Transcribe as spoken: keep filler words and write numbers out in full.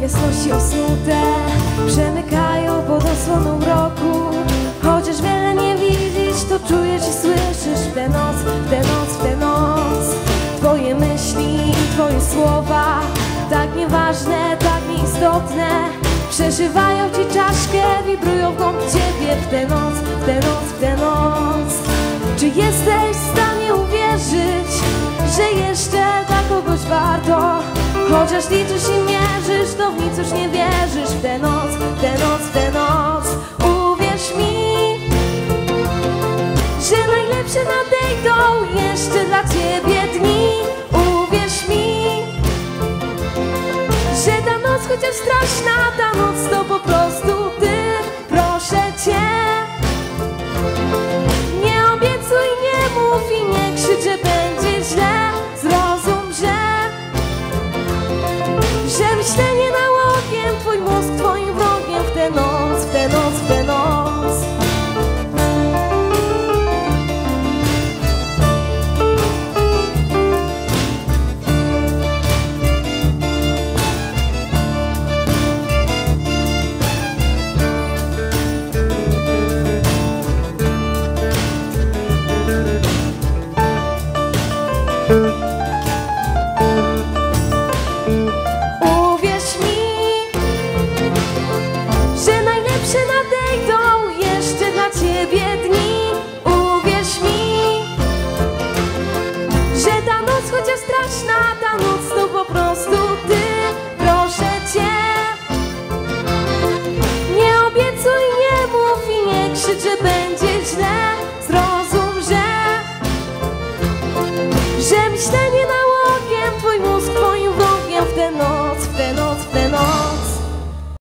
jasności osnute przemykają pod osłoną mroku. Chociaż wiele nie widzisz, to czujesz i słyszysz w tę noc, w tę noc, w tę noc. Twoje myśli, twoje słowa, tak nieważne, tak nieistotne, przeżywają ci czaszkę, wibrują w głąb ciebie w tę noc, w tę noc, w tę noc. Czy jesteś w stanie uwierzyć, że jeszcze dla kogoś warto? Chociaż liczysz i mierzysz, to w nic już nie wierzysz w tę noc, w tę noc, w tę noc. Uwierz mi, że najlepsze nadejdą jeszcze dla ciebie dni. Uwierz mi, że ta noc chociaż straszna, ta noc to po prostu ty. Proszę cię, nie obiecuj, nie mów i nie krzycz, że będzie źle. Zrozum, że że myślenie nałogiem, twój mózg twoim wrogiem w tę noc, w tę noc, w tę noc. Uwierz mi, że najlepsze nadejdą jeszcze dla ciebie dni. Uwierz mi, że ta noc chociaż straszna, ta noc to po prostu ty. Proszę cię, nie obiecuj, nie mów i nie krzycz, że będzie źle. Zrozum, że że myślenie